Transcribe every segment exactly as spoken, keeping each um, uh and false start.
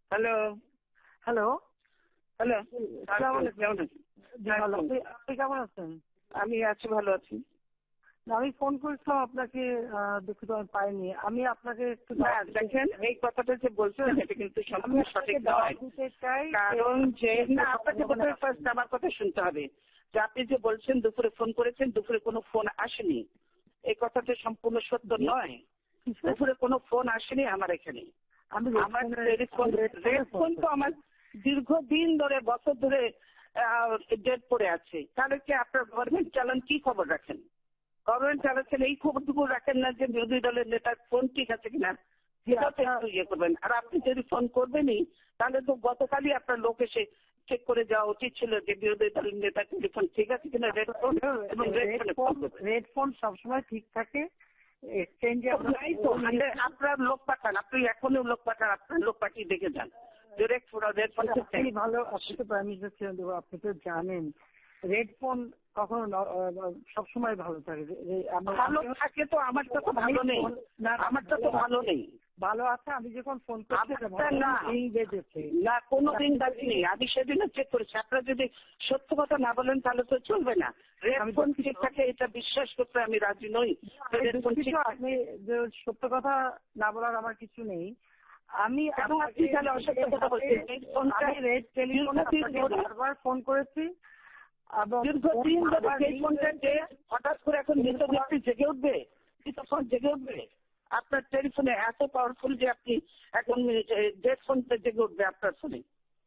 Hello hello hello আসসালামু আলাইকুম। কেমন আছেন? জি ভালো। আপনি আপনি কেমন আছেন? আমি আছি, ভালো আছি। না, আমি ফোন করেছিলাম আপনাকে, আহ, দুঃখিত আমি পাইনি। আমি আপনাকে একটু না দাওয়াত দিতে- দেখেন, এই কথাটা যে বলছেন এটা কিন্তু আমি সম্পূর্ণ আপনাকে সঠিক দাওয়াত নয়। দিতে চাই। কারণ যে না, আপনাকে বোধহয় ফার্স্ট আমার কথা শুনতে হবে যে আপনি যে বলছেন দুপুরে ফোন করেছেন, দুপুরে কোনো ফোন আসেনি। এই কথাটা সম্পূর্ণ সত্য নয়। দুপুরে কোনো ফোন আসেনি আমার এখানে। আমি আমার রেড টেলিফোন রেড ফোন তো আমার দীর্ঘদিন ধরে, বছর ধরে ডেট পড়ে আছে। তাহলে কি আপনার গভর্নমেন্ট চালান কি খবর রাখেন? গভর্নমেন্ট চালাচ্ছেন এই খবরটুকু রাখেন না যে বিরোধী দলের নেতার ফোন ঠিক আছে কিনা, সেটাও তো একটু ইয়ে করবেন। আর আপনি যদি ফোন করবেনই তাহলে তো গতকালই আপনার লোক এসে চেক করে যাওয়া উচিত ছিল যে বিরোধী দলের নেতার টেলিফোন ঠিক আছে কিনা, রেড ফোন এবং রেড ফোনে রেড ফোন সবসময় ঠিক থাকে। এক্সচেঞ্জে নাই তো হান্ড্রেড আপনার লোক পাঠান, আপনি এখনো লোক পাঠান, আপনার লোক পাঠিয়ে দেখে যান ডিরেক্ট ফোন রেড ফোন আপনি ভালো, আপনি তো প্রাইম মিনিস্টার ছিলেন, তো আপনি তো জানেন রেড ফোন কখনো ন- আহ, সবসময় ভালো থাকে। যে- আমার- ভালো থাকে তো আমারটা তো ভালো নেই, না, আমারটা তো ভালো নেই। ভালো আছে। আমি যখন ফোন করছি আমারটা না, এই বেজেছে না কোনোদিন বাজিনি। আমি সেদিনও চেক করেছি। আপনারা যদি সত্য কথা না বলেন তাহলে তো চলবে না। রেড আমি ফোন দুঃখিত। ঠিক থাকে এটা বিশ্বাস করতে আমি রাজি নই। আমি রেড ফোন দুঃখিত, ঠিক থাকে। আপনি যে সত্য কথা না বলার আমার কিছু নেই। আমি কেন আপনি তাহলে অসত্য কথা বলছেন? এই ফোনটা আমি রেড টেলিফোনে দীর্ঘদিন ধরে- বারবার ফোন করেছি এবং দীর্ঘদিন ধরে আমার সেই ফোনটা যে হঠাৎ করে এখন মৃত ব্যক্তি জেগে উঠবে, কি তখন জেগে উঠবে? আপনার টেলিফোনে এত পাওয়ারফুল যে আপনি এখন ডেড ফোনটা জেগে উঠবে আপনার ফোনে।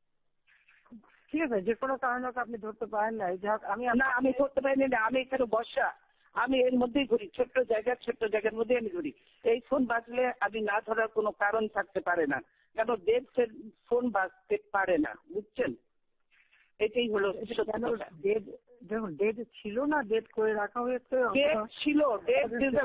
ঠিক আছে, যে কোনো কারণে হোক আপনি ধরতে পারেন নাই। যাক, আমি না আমি ধরতে পারিনি না, আমি এখানে বসা, আমি এর মধ্যেই ঘুরি, ছোট্ট জায়গা ছোট্ট জায়গার মধ্যে আমি ঘুরি। এই ফোন বাজলে আমি না ধরার কোনো কারণ থাকতে পারে না, কেন ডেড ফোন বাজতে পারে না, বুঝছেন? এটাই হলো সত্য কেন কথা। ডেট, দেখুন ডেট ছিল না, ডেট করে রাখা হয়েছে। ডেট ছিল, ডেট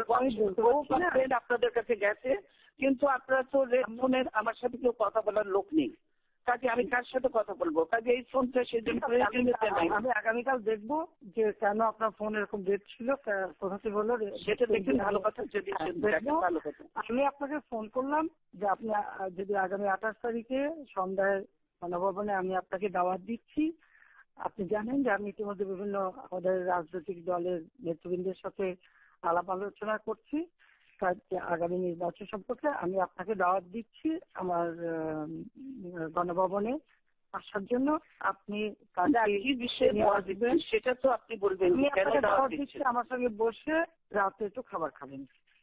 আপনাদের কাছে গেছে, কিন্তু আপনারা তো রেড ফোনের আমার সাথে কেউ কথা বলার লোক নেই। কাজে আমি কার সাথে কথা বলবো? কাজে এই ফোনটা সেদিন প্রয়োজনীয়তা নাই। আমি আগামীকাল দেখবো যে কেন আপনার ফোন এরকম ডেট ছিল, কোথা থেকে হলো। সেটা দেখুন, ভালো কথা। যদি দেখবো। দেখেন ভালো কথা। আমি আপনাকে ফোন করলাম যে আপনি আহ, যদি আগামী আঠাশ তারিখে সন্ধ্যায় গণভবনে আমি আপনাকে দাওয়াত দিচ্ছি। আপনি জানেন যে আমি ইতিমধ্যে বিভিন্ন আমাদের রাজনৈতিক দলের নেতৃবৃন্দের সাথে আলাপ আলোচনা করছি কাজ আগামী নির্বাচন সম্পর্কে। আমি আপনাকে দাওয়াত দিচ্ছি আমার আহ, গণভবনে আসার জন্য। আপনি কাজে কি বিষয়ে দাওয়াত দিবেন সেটা তো আপনি বলবেন। আমি কেন আপনাকে দাওয়াত দাওয়াত দিচ্ছেন? দিচ্ছি আমার সঙ্গে বসে রাতে একটু খাবার খাবেন।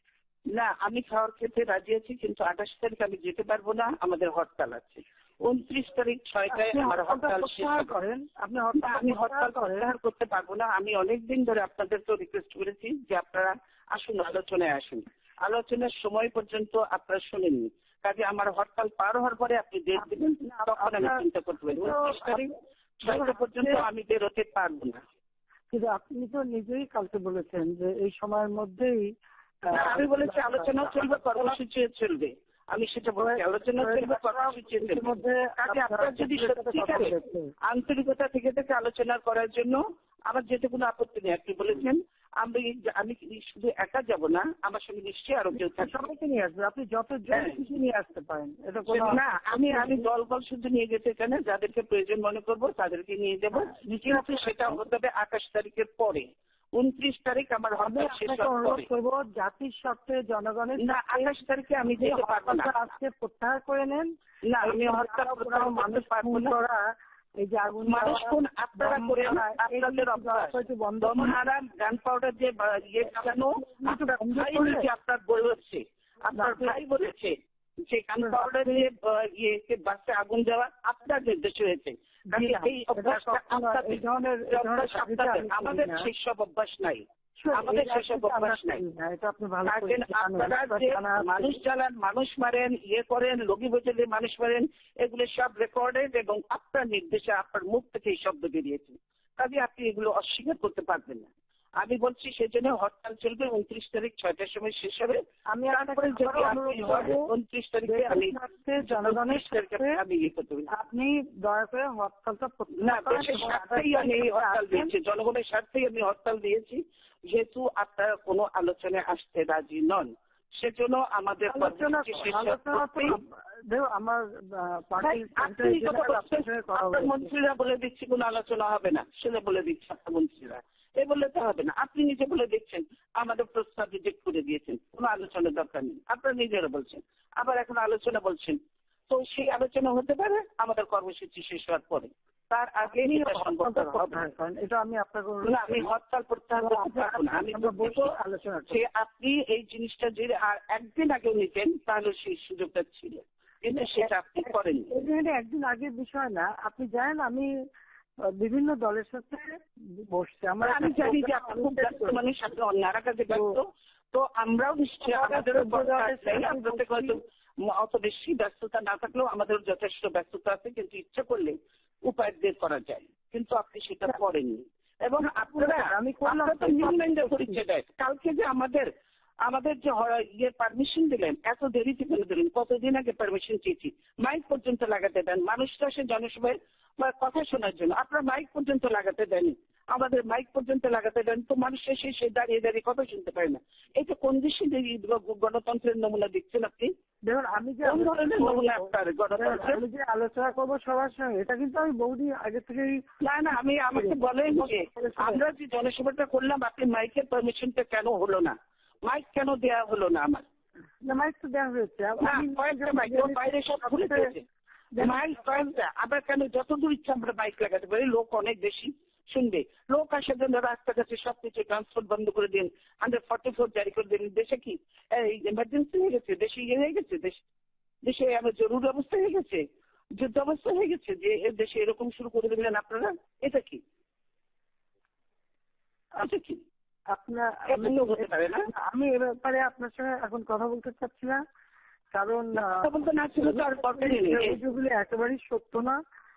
না, আমি খাওয়ার খেতে রাজি আছি, কিন্তু আঠাশ তারিখ আমি যেতে পারবো না, আমাদের হরতাল আছে। উনত্রিশ তারিখ ছয়টায় আপনি আমার হরতালটা হরতাল শেষ প্রত্যাহার হবে। করেন। আপনি না, হরতাল আমি হরতাল করেন। প্রত্যাহার করতে পারবো না। আমি অনেকদিন ধরে আপনাদের তো রিকোয়েস্ট করেছি যে আপনারা আসুন, আলোচনায় আসুন। আলোচনার সময় পর্যন্ত আপনারা শুনেননি। কাজে আমার হরতাল পার হওয়ার পরে আপনি ডেট দিবেন, তখন আমি চিন্তা করতে পারি। উনত্রিশ তারিখ ছয়টা পর্যন্ত আমি বেরোতে পারবো না। কিন্তু আপনি তো নিজেই কালকে বলেছেন যে এই সময়ের মধ্যেই আহ, না, আমি বলেছি আলোচনাও চলবে, কর্মসূচিও চলবে। আমি সেটা বলেছি, আলোচনা চলবে, কর্মসূচিও চলবে। ইতিমধ্যে কাজে আপনার যদি সত্যিকারে আন্তরিকতা থেকে থেকে আলোচনা করার জন্য আমার যেতে কোনো আপত্তি নেই। আপনি বলেছেন আমি আমি শুধু একা যাব না, আমার সঙ্গে নিশ্চয়ই আরো কেউ থাকবে। সবাইকে নিয়ে আসবে। আপনি যত জন কিছু নিয়ে আসতে পারেন, এটা কোনো না, আমি আমি দল বল শুধু নিয়ে যেতে চাই না, যাদেরকে প্রয়োজন মনে করবো তাদেরকে নিয়ে যাবো। কিন্তু সেটা হতে হবে আঠাশ তারিখের পরে। উনত্রিশ তারিখ আমার আমি হরতাল শেষ আপনাকে হওয়ার অনুরোধ পরে। করবো জাতির স্বার্থে, জনগণের না, আঠাশ তারিখে আমি যে যেতে পারবো না। হরতালটা আজকে প্রত্যাহার করে নেন। না, আমি হরতাল প্রত্যাহার করতে পারবো না। করা এই যে আগুন মানুষ কোন আপনারা করে আপনাদের বন্ধ দম হারাম গান পাউডার যে ইয়ে চালানো, আপনার ভাই বলেছে, আপনার বই হচ্ছে, আপনার ভাই বলেছে যে গান পাউডার দিয়ে ইয়ে বাসে আগুন দেওয়া আপনার নির্দেশ হয়েছে। এই অভ্যাসটা আপনাদের, আমাদের সেই সব অভ্যাস নাই, আমাদের সেসব অভ্যাস নাই। আপনারা যে মানুষ জ্বালান, মানুষ মারেন, ইয়ে করেন, লগি বোঝালে মানুষ মারেন, এগুলো সব রেকর্ডেড এবং আপনার নির্দেশে আপনার মুখ থেকে এই শব্দ বেরিয়েছে। কাজে আপনি এগুলো অস্বীকার করতে পারবেন না। আমি বলছি সেজন্য হরতাল চলবে, উনত্রিশ তারিখ ছয়টার সময় শেষ হবে। আমি তারপরে যদি উনত্রিশ তারিখে আমি জনগণের তারিখে আমি ইয়ে করতে পারি। আপনি দয়া করে হরতালটা না, দেশের স্বার্থেই আমি এই হরতাল দিয়েছি, জনগণের স্বার্থেই আমি হরতাল দিয়েছি, যেহেতু আপনারা কোনো আলোচনায় আসতে রাজি নন। সেজন্য আমাদের আলোচনা আলোচনা তো দেখো আমার পার্টির আপনার মন্ত্রীরা বলে দিচ্ছি কোন আলোচনা হবে না, সেটা বলে দিচ্ছে আপনার মন্ত্রীরা, এ বললে তো হবে না। আপনি নিজে বলে দিচ্ছেন আমাদের প্রস্তাব রিজেক্ট করে দিয়েছেন, কোন আলোচনার দরকার নেই, আপনারা নিজেরা বলছেন। আবার এখন আলোচনা বলছেন, তো সেই আলোচনা হতে পারে আমাদের কর্মসূচি শেষ হওয়ার পরে, তার আগে এটা আমি আপনাকে আমি হরতাল প্রত্যাহার করতে পারবো না। আমি বলবো আলোচনা আপনি এই জিনিসটা যদি আর একদিন আগেও নিতেন তাহলে সেই সুযোগটা ছিল, কিন্তু সেটা আপনি করেননি। একদিন আগের বিষয় না, আপনি জানেন আমি বিভিন্ন দলের সাথে বসছি, আমরা আমি জানি যে আপনি খুব ব্যস্ত মানুষ, আপনি অন্যারা কাজে ব্যস্ত, তো আমরাও নিশ্চয়ই আমাদের আপনাদের হয়তো অত বেশি ব্যস্ততা না থাকলেও আমাদের যথেষ্ট ব্যস্ততা আছে, কিন্তু ইচ্ছা করলে উপায় বের করা যায়, কিন্তু আপনি সেটা করেননি। এবং আপনারা আমি করলাম তো নিউল্যান্ডে পরিচয় দেয়, কালকে যে আমাদের আমাদের যে ইয়ে পারমিশন দিলেন, এত দেরিতে ফেলে দিলেন, কতদিন আগে পারমিশন চেয়েছি, মাইক পর্যন্ত লাগাতে দেন, মানুষরা সে জনসভায় কথা শোনার জন্য, আপনারা মাইক পর্যন্ত লাগাতে দেন, আমাদের মাইক পর্যন্ত লাগাতে দেন, তো মানুষ এসে সে দাঁড়িয়ে দাঁড়িয়ে কথা শুনতে পারে না। এটা কোন দেশে গণতন্ত্রের নমুনা দিচ্ছেন আপনি? দেখুন আমি যে কোন ধরনের নমুনা আপনার গণতন্ত্রের? আমি যে আলোচনা করবো সবার সঙ্গে, এটা কিন্তু আমি বহুদিন আগে থেকেই না না আমি আমাকে বলেন যে আমরা যে জনসভাটা করলাম আপনি মাইকের পারমিশনটা কেন হলো না, মাইক কেন দেওয়া হলো না? আমার মাইক তো দেওয়া হয়েছে, বাইরে সব খুলে দিয়েছে মাইক কয়েকটা, আমরা কেন যতদূর ইচ্ছা আমরা বাইক লাগাতে পারি, লোক অনেক বেশি শুনবে, লোক আসার জন্য রাস্তাঘাটে সবকিছু ট্রান্সপোর্ট বন্ধ করে দিন, হান্ড্রেড ফর্টি ফোর জারি করে দিন। দেশে কি ইমার্জেন্সি হয়ে গেছে, দেশে ইয়ে হয়ে গেছে, দেশে আমার জরুরি অবস্থা হয়ে গেছে, যুদ্ধ অবস্থা হয়ে গেছে যে দেশে এরকম শুরু করে দিলেন আপনারা? এটা কি আচ্ছা কি আপনার হতে পারে না? আমি এ ব্যাপারে আপনার সঙ্গে এখন কথা বলতে চাচ্ছি না, কারণ বলতে না ছিল তো আর দরকারই নেই, এগুলি একেবারেই সত্য না।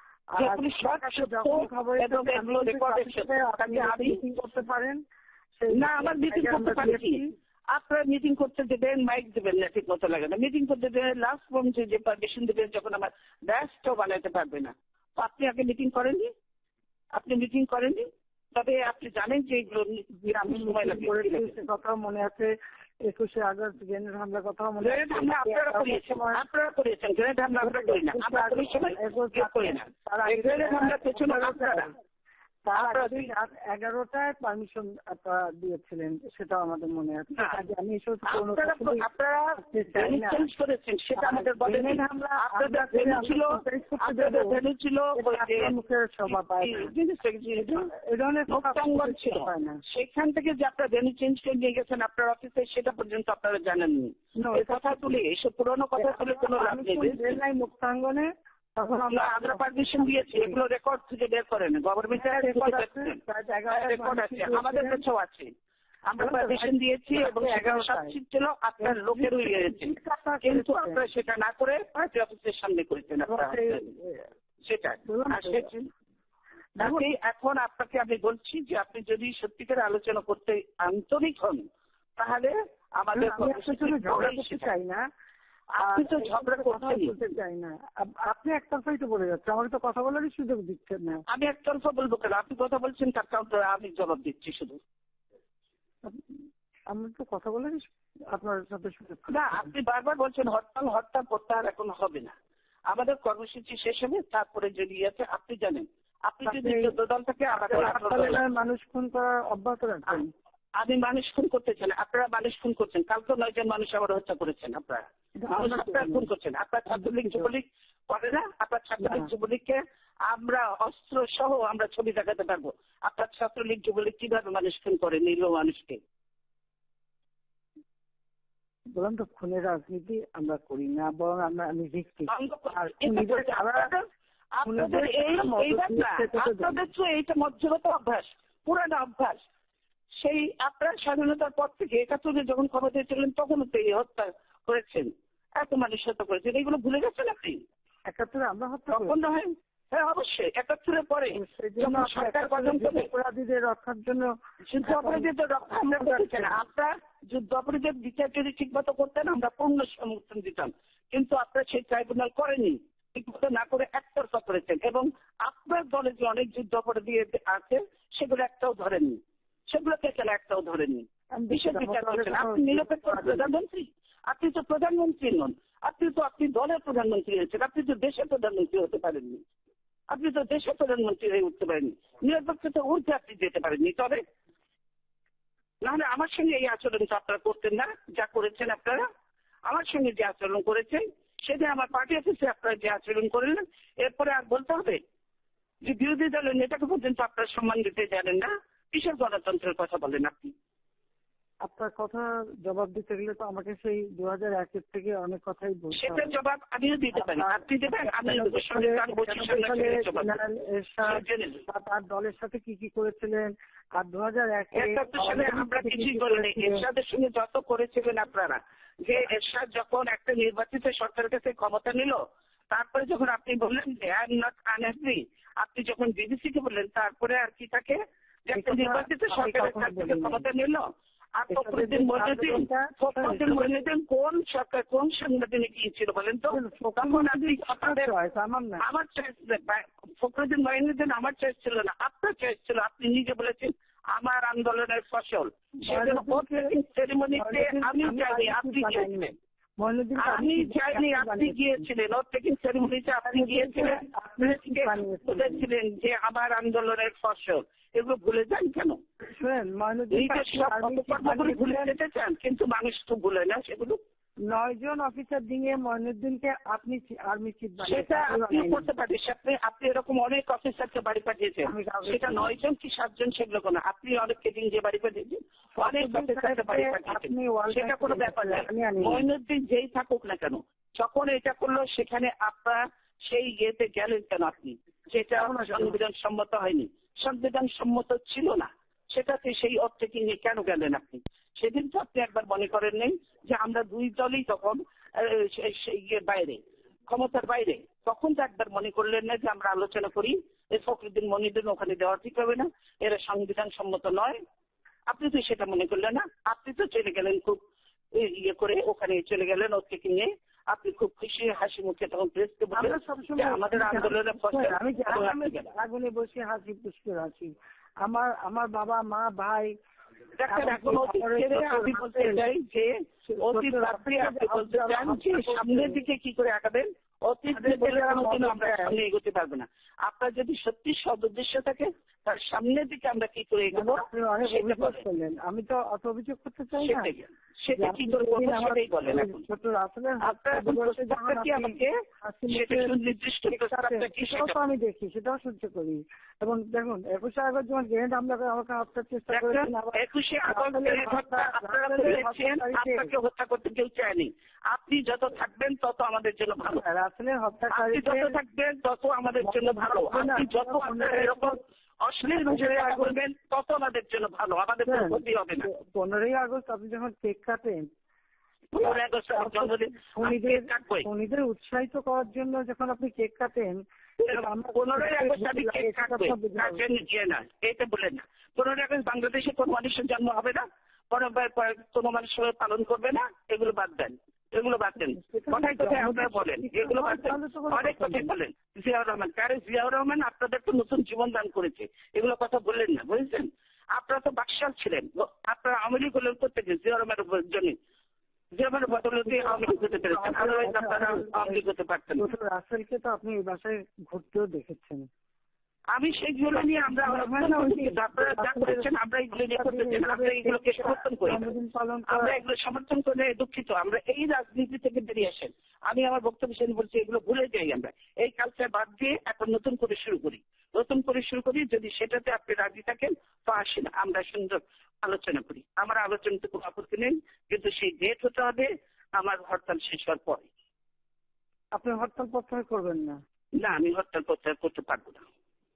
করতে পারেন না, আমার মিটিং করতে পারছি, আপনারা মিটিং করতে দেবেন, মাইক দেবেন না, ঠিক মতো লাগে না, মিটিং করতে দেবেন, লাস্ট পর্যন্ত যে পারমিশন দেবেন যখন আমার ব্যাসটাও বানাতে পারবে না, তো আপনি আগে মিটিং করেননি, আপনি মিটিং করেননি, তবে আপনি জানেন যে এইগুলো সময় লাগে। কথা মনে আছে একুশে আগস্ট গ্রেনেড হামলার কথা মনে আছে, আপনারা করিয়েছেন, আপনারা করিয়েছেন গ্রেনেড হামলা, আমরা করি না, আমরা ওই সময় করি না, গ্রেনেড হামলার পেছনে আপনারা তার আগে রাত এগারোটায় পারমিশন আপনারা দিয়েছিলেন, সেটাও আমাদের মনে আছে। আমি আপনারা চেঞ্জ করেছেন সেটা আমাদের বলেন, আপনাদের ভেনু ছিল, আপনাদের ভেনু ছিল মুখের সভা ছিল, সেখান থেকে যে আপনারা ভেনু চেঞ্জ করে নিয়ে গেছেন আপনার অফিসে, সেটা পর্যন্ত আপনারা জানেননি। কথা তুলে এসব পুরোনো কথা তুলে কোনো লাভ নেই। মুক্তাঙ্গনে তখন আমরা আমরা পারমিশন দিয়েছি, এগুলো রেকর্ড থেকে বের করেন, গভর্নমেন্টের রেকর্ড আছে, আমাদের কাছেও আছে, আমরা পারমিশন দিয়েছি এবং এগারো সাত সিট ছিল, আপনার লোকেরও ইয়েছে, কিন্তু আপনারা সেটা না করে পার্টি অফিসের সামনে করেছেন, সেটা এখন আপনাকে আমি বলছি যে আপনি যদি সত্যিকার আলোচনা করতে আন্তরিক হন তাহলে আমাদের ঝগড়া করতে চাই না, আপনি তো ঝগড়া করতে চাই না, আপনি একতরফাই তো বলে যাচ্ছে, আমাকে তো কথা বলারই সুযোগ দিচ্ছেন না। আমি একতরফা বলবো কেন, আপনি কথা বলছেন তার কাউন্টার আমি জবাব দিচ্ছি শুধু, আমি তো কথা বলারই আপনার সাথে সুযোগ না। আপনি বারবার বলছেন হরতাল হরতাল প্রত্যাহার এখন হবে না, আমাদের কর্মসূচি শেষ হবে, তারপরে যদি আছে আপনি জানেন, আপনি যদি চোদ্দ দল থেকে মানুষ খুন করার অব্যাহত রাখবেন। আমি মানুষ খুন করতে চান, আপনারা মানুষ খুন করছেন, কালকে নয় জন মানুষ আবার হত্যা করেছেন, আপনারা আপনারা খুন করছেন, আপনার ছাত্রলীগ যুবলীগ করে না, আপনার ছাত্রলীগ যুবলীগকে আমরা অস্ত্র সহ আমরা ছবি দেখাতে পারবো, আপনার ছাত্রলীগ যুবলীগ কিভাবে মানুষ খুন করে নিরীহ মানুষকে। বললাম তো খুনের রাজনীতি আমরা করি না, বরং আমরা আমি আপনাদের তো এইটা মধ্যগত অভ্যাস, পুরানো অভ্যাস, সেই আপনার স্বাধীনতার পর থেকে একাত্তরে যখন ক্ষমতায় ছিলেন তখনও তো এই হত্যা করেছেন, এত মানুষ হত্যা করেছেন, এইগুলো ভুলে গেছেন আপনি? একাত্তরে আমরা হত্যা তখন না হয়, হ্যাঁ অবশ্যই একাত্তরের পরে সরকার গঠন করে অপরাধীদের রক্ষার জন্য যুদ্ধ অপরাধীদের রক্ষা আমরা করেছেন, আপনার যুদ্ধ অপরাধীদের বিচার যদি ঠিক মতো করতেন আমরা পূর্ণ সমর্থন দিতাম, কিন্তু আপনারা সেই ট্রাইব্যুনাল করেনি, ঠিকমতো না করে একতরফা করেছেন, এবং আপনার দলে যে অনেক যুদ্ধ অপরাধী আছে সেগুলো একটাও ধরেননি, সেগুলোকে কেন একটাও ধরেননি, বিশেষ বিচার করেছেন। আপনি নিরপেক্ষ প্রধানমন্ত্রী, আপনি তো প্রধানমন্ত্রী নন, আপনি তো আপনি দলের প্রধানমন্ত্রী হয়েছেন, আপনি তো দেশের প্রধানমন্ত্রী হতে পারেননি, আপনি তো দেশের প্রধানমন্ত্রী হয়ে উঠতে পারেননি, নিরপেক্ষতা উঠতে আপনি যেতে পারেননি। তবে নাহলে আমার সঙ্গে এই আচরণ তো আপনারা করতেন না, যা করেছেন আপনারা। আমার সঙ্গে যে আচরণ করেছেন, সেদিন আমার পার্টি অফিসে আপনারা যে আচরণ করলেন, এরপরে আর বলতে হবে যে বিরোধী দলের নেতাকে পর্যন্ত আপনারা সম্মান দিতে জানেন না, কিসের গণতন্ত্রের কথা বলেন আপনি? আপনার কথা জবাব দিতে গেলে তো আমাকে সেই দু হাজার একের থেকে অনেক কথাই বলতে সেটার হবে। জবাব আমিও দিতে পারি, আপনি দেবেন, আমি তার দলের সাথে কি কি করেছিলেন, আর দু হাজার একে সালে আমরা কিছুই করিনি। এরশাদের সঙ্গে যত করেছিলেন আপনারা, যে এরশাদ যখন একটা নির্বাচিত সরকারের কাছে ক্ষমতা নিল, তারপরে যখন আপনি বললেন যে আই এম নট আনহ্যাপি, আপনি যখন বিবিসি কে বললেন, তারপরে আর কি থাকে যে একটা নির্বাচিত সরকারের কাছ থেকে ক্ষমতা নিল। আর ফখরুদ্দিন মইনুদ্দিন ফখরুদ্দিন মইনুদ্দিন কোন সরকার, কোন সংগঠনে গিয়েছিল বলেন তো? তখন আপনি আপনাদের আমার চয়েস, ফখরুদ্দিন মইনুদ্দিন আমার চয়েস ছিল না, আপনার চয়েস ছিল। আপনি নিজে বলেছেন আমার আন্দোলনের ফসল। সেরেমনিতে আমি যাইনি, আপনি চাইছিলেন। আমি চাইনি, আপনি গিয়েছিলেন। ওর টেকিং সেরেমনিতে আপনি গিয়েছিলেন, বলেছিলেন যে আমার আন্দোলনের ফসল। এগুলো ভুলে যান কেন? ভুলে যেতে চান, কিন্তু মানুষ তো ভুলে না সেগুলো। নয় জন অফিসার দিয়ে মইনুদ্দিনকে আপনি আর্মি চিফ সেটা আপনি করতে পারেন। আপনি আপনি এরকম অনেক অফিসারকে বাড়ি পাঠিয়েছেন, সেটা নয় জন কি সাতজন সেগুলো কোনো, আপনি অনেককে দিন যে বাড়ি পাঠিয়েছেন, অনেক অফিসারকে বাড়ি পাঠিয়েছেন, সেটা কোনো ব্যাপার না। মইনুদ্দিন যেই থাকুক না কেন, যখন এটা করলো সেখানে আপনার সেই ইয়েতে গেলেন কেন আপনি? যেটা সংবিধান সম্মত হয়নি, সংবিধান সম্মত ছিল না, সেটাতে সেই অর্থে কি নিয়ে কেন গেলেন আপনি? সেদিন তো আপনি একবার মনে করেন নেই যে আমরা দুই দলই তখন ইয়ে বাইরে, ক্ষমতার বাইরে, তখন তো একবার মনে করলেন না যে আমরা আলোচনা করি এই ফখরুদ্দিন মনিরুদ্দিন ওখানে দেওয়া ঠিক হবে না, এরা সংবিধান সম্মত নয়। আপনি তো সেটা মনে করলেন না, আপনি তো চলে গেলেন খুব ইয়ে করে, ওখানে চলে গেলেন ওর থেকে নিয়ে, আপনি খুব খুশি হাসি মুখে তখন প্রেসকে বললেন আমাদের আন্দোলনের ফসল। আমি আগুনে বসে হাসি পুষ্কে আছি, আমার আমার বাবা মা ভাই। এখন অতীত ছেড়ে আমি বলতে চাই যে অতীত আপনি আপনি বলতে চান যে সামনের দিকে কি করে আগাবেন, অতীত আমরা সামনে এগোতে পারবো না। আপনার যদি সত্যি সদ উদ্দেশ্য থাকে তার সামনের দিকে আমরা কি করে এগোবো করলেন। আমি তো অত অভিযোগ করতে চাই না, সেটা কি করে করবো সেটাই বলেন। এখন আমি দেখি, সেটাও সহ্য করি। এবং দেখুন একুশে আগস্ট যখন গ্রেনেড হামলা করে আমাকে হত্যার চেষ্টা করেছেন, একুশে আগস্ট আপনাকে হত্যা করতে কেউ চায়নি। আপনি যত থাকবেন তত আমাদের জন্য ভালো, আসলে হত্যাকারী যত থাকবেন তত আমাদের জন্য ভালো। আপনি যত এরকম অশ্লীল ভাষায় বলবেন তত আমাদের জন্য ভালো, আমাদের কোনো ক্ষতি হবে না। পনেরোই আগস্ট আপনি যখন কেক কাটেন, পনেরোই আগস্ট উনিদের উৎসাহিত করার জন্য যখন আপনি কেক কাটেন, পনেরোই আগস্ট আমি কেক কাটবো না, এটা বলেন না। পনেরোই আগস্ট বাংলাদেশে কোন মানুষের জন্ম হবে না, কোনো মানুষ পালন করবে না, এগুলো বাদ দেন, এগুলো বাদ দেন। কথায় কথায় আপনারা বলেন, এগুলো বাদ দেন, অনেক কথাই বলেন। জিয়াউর রহমান, কারে জিয়াউর রহমান আপনাদের তো নতুন জীবন দান করেছে, এগুলো কথা বললেন না, বুঝেছেন? আপনারা তো বাকশাল ছিলেন, আপনারা আওয়ামী লীগ হলেন করতে জিয়াউর রহমানের জন্য, জিয়াউর বদলতে আওয়ামী লীগ হতে পেরেছেন, আদারওয়াইজ আপনারা আওয়ামী লীগ হতে পারতেন। রাসেলকে তো আপনি এই বাসায় ঘুরতেও দেখেছেন। আমি সেইগুলো নিয়ে আমরা আপনারা যা করেছেন আমরা এগুলো নিয়ে করতেছেন, আমরা এগুলোকে সমর্থন করি, আমরা এগুলো সমর্থন করে দুঃখিত। আমরা এই রাজনীতি থেকে বেরিয়ে আসেন। আমি আমার বক্তব্য শুনে বলছি এগুলো ভুলে যাই, আমরা এই কালচার বাদ দিয়ে এখন নতুন করে শুরু করি, নতুন করে শুরু করি। যদি সেটাতে আপনি রাজি থাকেন তো আসেন, আমরা সুন্দর আলোচনা করি। আমার আলোচনাতে কোনো আপত্তি নেই, কিন্তু সেই ডেট হতে হবে আমার হরতাল শেষ হওয়ার পরে। আপনি হরতাল প্রত্যাহার করবেন না? না, আমি হরতাল প্রত্যাহার করতে পারবো না।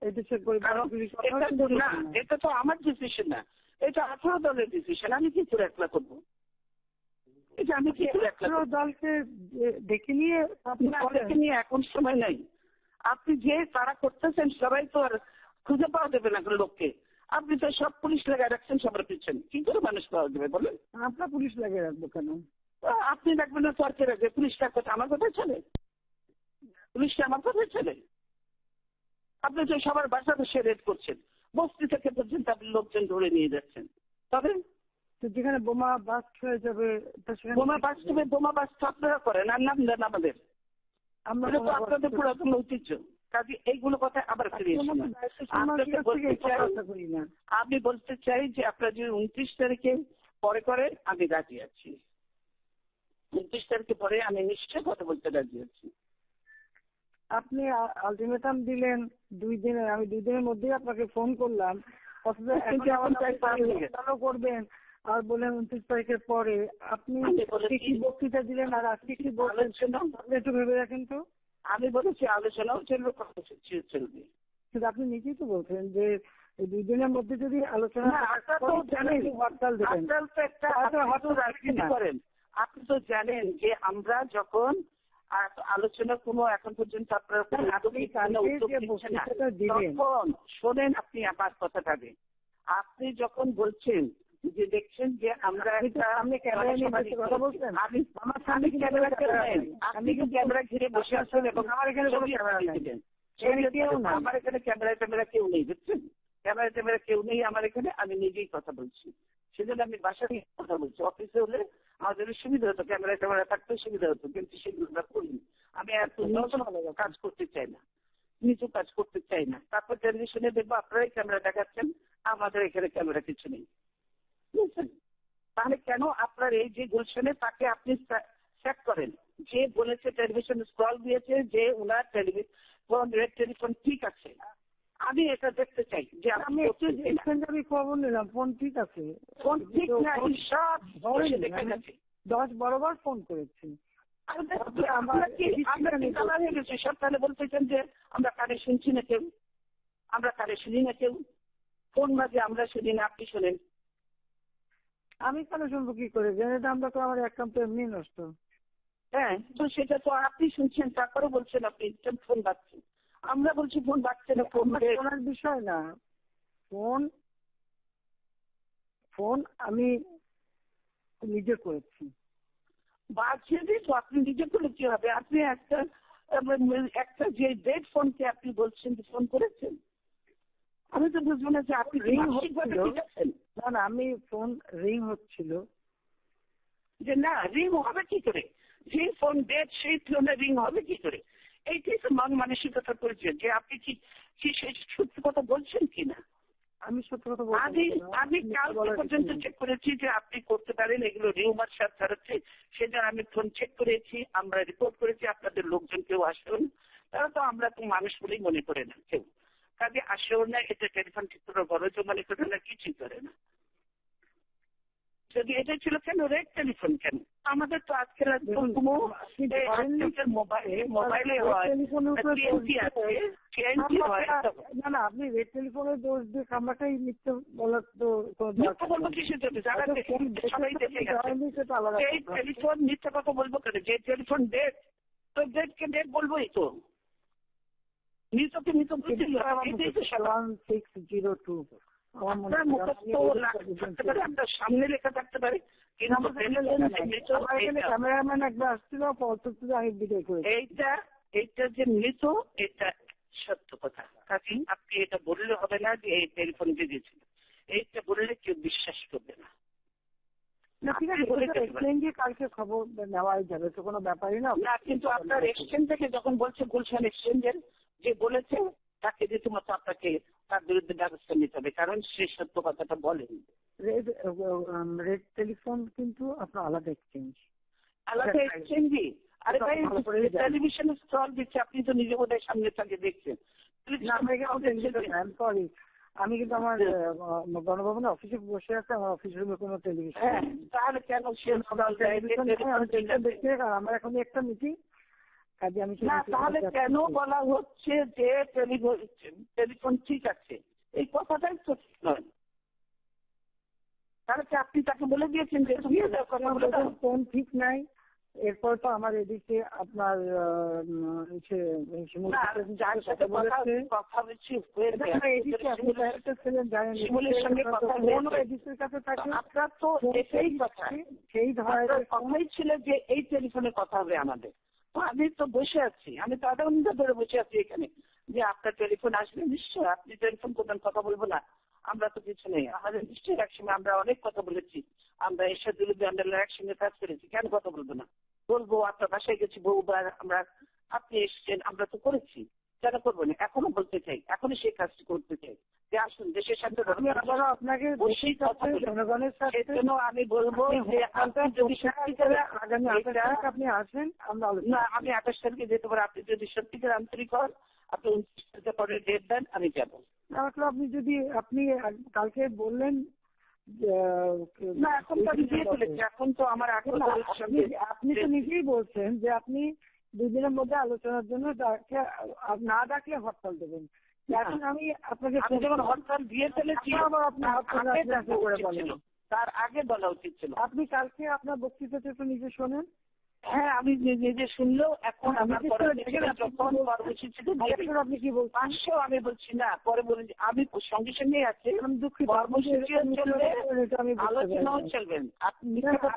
এটা তো আমার ডিসিশন না, এটা আঠারো দলের ডিসিশন। আমি কি করে একলা করবো? এটা আমি কি করে একলা? দলকে দেখে নিয়ে দলকে নিয়ে এখন সময় নাই। আপনি যে তারা করতেছেন সবাই তো আর খুঁজে পাওয়া যাবে না লোককে। আপনি তো সব পুলিশ লাগাই রাখছেন সবার পিছনে, কি করে মানুষ পাওয়া যাবে বলেন? আপনার পুলিশ লাগিয়ে রাখবো কেন? আপনি রাখবেন না সরকার রাখবে, পুলিশটার কথা আমার কথা চলে? পুলিশটা আমার কথা চলে? আপনি তো সবার বাসা বসে রেড করছেন, বস্তি থেকে পর্যন্ত আপনি লোকজন ধরে নিয়ে যাচ্ছেন। তবে তো যেখানে বোমা বাস্ট হয়ে যাবে তো সেখানে বোমা বাস্তবে বোমা বাস্ত আপনারা করেন আর নাম দেন আমাদের, আমরা এটা তো আপনাদের পুরাতন ঐতিহ্য। কাজে এইগুলো কথা আবার ফিরে এসে না। আপনাকে বলতে চাই, করি না। আমি বলতে চাই যে আপনারা যদি উনত্রিশ তারিখে পরে করেন আমি রাজি আছি, উনত্রিশ তারিখে পরে আমি নিশ্চয় কথা বলতে রাজি আছি। আপনি আলটিমেটাম দিলেন দুই দিনের, আমি দুই দিনের মধ্যেই আপনাকে ফোন করলাম, অথচ এখন আমার করবেন আর বলেন উনত্রিশ তারিখের পরে। আপনি কি বক্তৃতা দিলেন আর আজকে কি বলছেন একটু ভেবে রাখেন তো। আমি বলেছি আলোচনাও চলবে, কর্মসূচিও চলবে, কিন্তু আপনি নিজেই তো বলছেন যে দুই দিনের মধ্যে যদি আলোচনা হরতাল দেবেন করেন। আপনি তো জানেন যে আমরা যখন আলোচনা কোনো এখন পর্যন্ত আপনারা তখন শোনেন আপনি আমার কথাটাকে, আপনি যখন বলছেন যে দেখছেন যে আমরা আপনি ক্যামেরা বলছেন, আমি ক্যামেরা আপনি কিন্তু ক্যামেরা ঘিরে বসে আছেন এবং আমার এখানে কোনো ক্যামেরা নেই, আমার এখানে ক্যামেরা ট্যামেরা কেউ নেই, বুঝছেন, ক্যামেরা ট্যামেরা কেউ নেই আমার এখানে, আমি নিজেই কথা বলছি। সেজন্য আমি বাসা থেকে কথা বলছি, অফিসে হলে আমাদের সুবিধা হতো, ক্যামেরা ট্যামেরা থাকতে সুবিধা হতো, কিন্তু সেগুলো আমরা করিনি। আমি এত কাজ করতে চাই না, নিচু কাজ করতে চাই না। তারপর টেলিভিশনে দেখবো আপনারাই ক্যামেরা দেখাচ্ছেন, আমাদের এখানে ক্যামেরা কিছু নেই, বুঝছেন। তাহলে কেন আপনার এই যে গুলশানে তাকে আপনি চেক করেন, যে বলেছে টেলিভিশন স্ক্রল দিয়েছে যে ওনার টেলিভিশন রেড টেলিফোন ঠিক আছে, আমি এটা দেখতে চাই যে আমি আমি খবর নিলাম ফোন ঠিক আছে, ফোন ঠিক না সব দেখা গেছে, দশ বারোবার ফোন করেছি। সরকারে বলতেছেন যে আমরা কানে শুনছি না কেউ, আমরা কানে শুনি না কেউ, ফোন মাঝে আমরা শুনি না, আপনি শোনেন। আমি কেন শুনবো কি করে, জেনে আমরা তো আমার অ্যাকাউন্ট এমনি নষ্ট। হ্যাঁ, তো সেটা তো আপনি শুনছেন, তারপরে বলছেন আপনি ফোন বাজছে, আমরা বলছি ফোন বাজছে না, ফোন শোনার বিষয় না, ফোন ফোন আমি নিজে করেছি। বাজছে তো আপনি নিজে করলে কি হবে, আপনি একটা একটা যে ডেড ফোনকে আপনি বলছেন যে ফোন করেছেন, আমি তো বুঝবো না যে আপনি রিং হচ্ছেন। না না, আমি ফোন রিং হচ্ছিল, যে না রিং হবে কি করে, যে ফোন ডেড সেই ফোনে রিং হবে কি করে, এইটাই তো মান মানসিকতার পরিচয়, যে আপনি কি কি সেই সত্যি কথা বলছেন কিনা। আমি সত্যি কথা আমি আমি কাল পর্যন্ত চেক করেছি যে আপনি করতে পারেন, এগুলো রিউমার সাথে ছাড়াচ্ছে, সেজন্য আমি ফোন চেক করেছি, আমরা রিপোর্ট করেছি, আপনাদের লোকজন কেউ আসবেন, তারা তো আমরা তো মানুষ বলেই মনে করে না কেউ, কাজে আসেও না, এটা টেলিফোন ঠিক করে বড় মনে করে না, কিছুই করে না। যদি এটা ছিল কেন রেড টেলিফোন কেন, আমাদের তো আজকের মোবাইলে হয়, না না, আপনি রেড টেলিফোনের দোষ দিয়ে কামড়াটাই মিথ্যে বলার তো বলবো কিসের জন্য, যারা সবাই দেখে গেছে এই টেলিফোন মিথ্যা কথা বলবো কেন, যে টেলিফোন ডেট তো ডেটকে ডেট বলবোই তো, মৃতকে মৃত বুঝতেই সিক্স জিরো টু আপনার সামনে লেখা থাকতে পারে, ক্যামেরাম্যান একবার আসছিল, আমি বিদায় করি। এইটা এইটা যে মৃত, এটা সত্য কথা, কাজে আপনি এটা বললে হবে না যে এই টেলিফোন দিয়েছিল, এইটা বললে কেউ বিশ্বাস করবে না। কালকে খবর নেওয়াই যাবে, তো কোনো ব্যাপারই না। না, কিন্তু আপনার এক্সচেঞ্জ থেকে যখন বলছে গুলশান এক্সচেঞ্জের যে বলেছে তাকে রীতিমতো আপনাকে তার বিরুদ্ধে ব্যবস্থা নিতে হবে, কারণ সে সত্য কথাটা বলেন। রেড রেড টেলিফোন কিন্তু আপনার আলাদা এক্সচেঞ্জ, আলাদা এক্সচেঞ্জই। আরে ভাই টেলিভিশনে স্টল দিচ্ছে, আপনি তো নিজে বোধহয় সামনে থেকে দেখছেন। সরি, আমি কিন্তু আমার গণভবনের অফিসে বসে আছে, আমার অফিস রুমে কোনো টেলিভিশন। হ্যাঁ, তাহলে কেন সে দেখে আমার এখন একটা মিটিং, কাজে আমি না, তাহলে কেন বলা হচ্ছে যে টেলিফোন ঠিক আছে, এই কথাটাই তো ঠিক নয়। তাহলে কি আপনি তাকে বলে দিয়েছেন যে তুমি ফোন ঠিক নাই, এরপর তো আমার এদিকে আপনার যার সাথে কথা বলছি শিমুলের সঙ্গে কথা কাছে থাকে, আপনার তো এটাই কথা, সেই ধরনের কথাই ছিল যে এই টেলিফোনে কথা হবে আমাদের। আমি তো বসে আছি, আমি তো আধা ঘন্টা ধরে বসে আছি এখানে, যে আপনার টেলিফোন আসলে নিশ্চয় আপনি টেলিফোন করবেন, কথা বলবো না। আমরা তো কিছু নেই। আমাদের নিশ্চয়ই একসময় আমরা অনেক কথা বলেছি, আমরা এরশাদুল আন্দোলনের একসঙ্গে কাজ করেছি, কেন কথা বলবো না? বলবো, আপনার বাসায় গেছি বহুবার, আমরা আপনি এসছেন, আমরা তো করেছি, কেন করবো না? এখনো বলতে চাই, এখনো সেই কাজটি করতে চাই যে আসুন দেশের সাথে আপনাকে বসেই কথা বলি। জনগণের সাথে সেজন্য আমি বলবো যে আপনি যদি সত্যিকারে আগামী আঠাশ তারিখ আপনি আসেন, আমরা না, আমি আঠাশ তারিখে যেতে পারি। আপনি যদি সত্যিকার আন্তরিক হন, আপনি উনত্রিশ তারিখে পরে ডেট দেন, আমি যাবো। আপনি যদি আপনি কালকে বললেন না, এখন তো আমি দিয়ে ফেলেছি, এখন তো আমার আপনি তো নিজেই বলছেন যে আপনি দুই দিনের মধ্যে আলোচনার জন্য না ডাকলে হরতাল দেবেন। এখন আমি আপনাকে যেমন হরতাল দিয়ে ফেলেছি, তার আগে বলা উচিত ছিল। আপনি কালকে আপনার বক্তৃতাটা একটু নিজে শোনেন। হ্যাঁ, আমি নিজে শুনলেও এখন আমার যখন কর্মসূচিতে আপনি কি বলছেন পাঁচশো আমি বলছি না, পরে বলেন আমি সঙ্গে সঙ্গে আছে দুঃখিত, কর্মসূচিও চলবে, আলোচনাও চলবেন। আপনি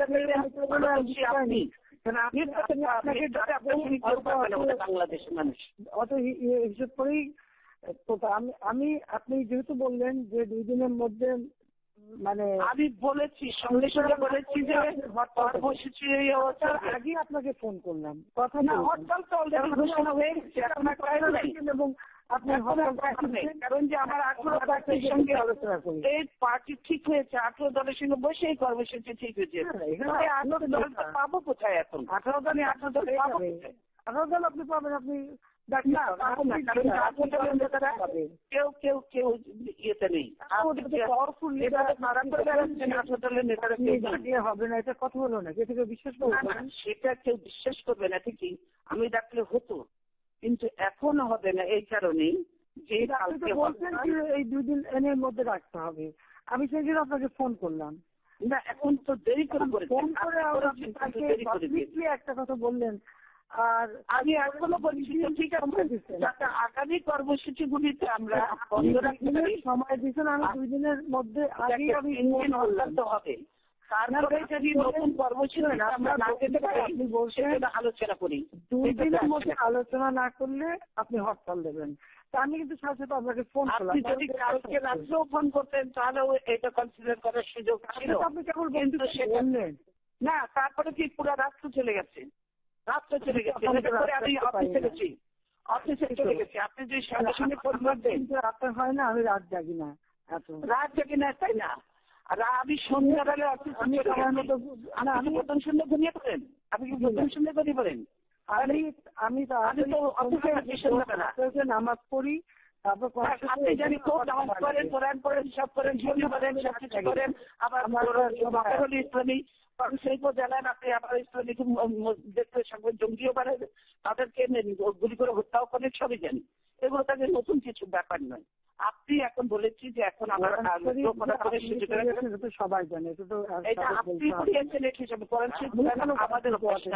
বাংলাদেশের মানুষ অত হিসেব করেই আমি আপনি যেহেতু বললেন যে দুই দিনের মধ্যে, মানে আমি বলেছি সঙ্গে সঙ্গে বলেছি যে কর্মসূচি আগে আপনাকে ফোন করলাম, কথা না, হরতাল তো অলরেডি ঘোষণা হয়ে গেছে, এবং আপনার কারণ যে আমার আঠারো পার্টির সঙ্গে আলোচনা করি, এই পার্টি ঠিক হয়েছে, আঠারো দলের সঙ্গে বসে এই কর্মসূচি ঠিক হয়েছে। আঠারো দল পাবো কোথায় এখন? আঠারো দলে আঠারো দল পাবো কোথায়? আঠারো দল আপনি পাবেন, আপনি কেউ কেউ কেউ ইয়েতে নেই, হবে না, এটা কথা হলো না, কে থেকে বিশ্বাস করবে? সেটা কেউ বিশ্বাস করবে না ঠিকই, আমি ডাকলে হতো, কিন্তু এখন হবে না এই কারণেই যে বলছেন এই দুই দিন এর মধ্যে রাখতে হবে। আমি সেই জন্য আপনাকে ফোন করলাম। না, এখন তো দেরি করে ফোন করে একটা কথা বললেন, আর আমি এখনো বলছি ঠিক আছে, যাতে আগামী কর্মসূচি গুলিতে আমরা বন্ধ রাখতে পারি। সময় দিচ্ছেন, আমি দুই দিনের মধ্যে আগে আমি হবে, তারপরে যদি নতুন কর্মসূচি আমরা না পেতে পারি আপনি বলছেন আলোচনা করি। দুই দিনের মধ্যে আলোচনা না করলে আপনি হরতাল দেবেন। তা আমি কিন্তু সাথে সাথে আপনাকে ফোন করলাম, আপনি যদি কালকে রাত্রেও ফোন করতেন তাহলেও এটা কনসিডার করার সুযোগ ছিল। আপনি কেবল বললেন না, তারপরে কি পুরো রাত্র চলে গেছে, রাত্রে চলে গেছে, আমি অফিসে গেছি, অফিসে চলে গেছি। আপনি যদি সঙ্গে সঙ্গে ফোন করতেন, রাতে হয় না, আমি রাত জাগি না, এত রাত জাগি না, তাই না? আর আমি সন্ধ্যাবেলা আমি আমি প্রথম সন্ধ্যা ঘুমিয়ে পড়েন, আপনি কি প্রথম সন্ধ্যা ঘুমিয়ে পড়েন? আমি আমি তো অফিসে নামাজ পড়ি, তারপর আপনি জানি খুব নামাজ পড়েন, কোরআন পড়েন, সব করেন, ঝুলি করেন, সব কিছু করেন, আবার ইসলামী শিল্প জানান, আপনি আবার ইসলামী দেখতে সঙ্গে জঙ্গিও বাড়েন, তাদেরকে গুলি করে হত্যাও করেন, সবই জানি। এগুলো তাদের নতুন কিছু ব্যাপার নয়। আপনি এখন বলেছি যে এখন আমরা সবাই জানে, এটা তো এটা আপনি করিয়েছেন, এটা হিসাবে করেন আমাদের